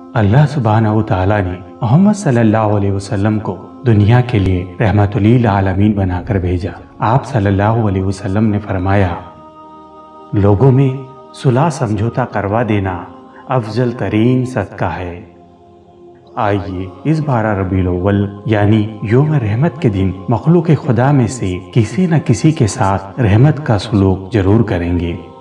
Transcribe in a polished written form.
अल्लाह सुब्हानहू तआला ने मोहम्मद सल्लल्लाहु अलैहि वसल्लम को दुनिया के लिए रहमतुल आलमीन बनाकर भेजा। आप सल्लल्लाहु अलैहि वसल्लम ने फरमाया, लोगों में सुलह समझौता करवा देना अफजल तरीन सदका है। आइए इस 12 रबीउल अव्वल यानी यौम रहमत के दिन मखलूक खुदा में से किसी न किसी के साथ रहमत का सलूक जरूर करेंगे।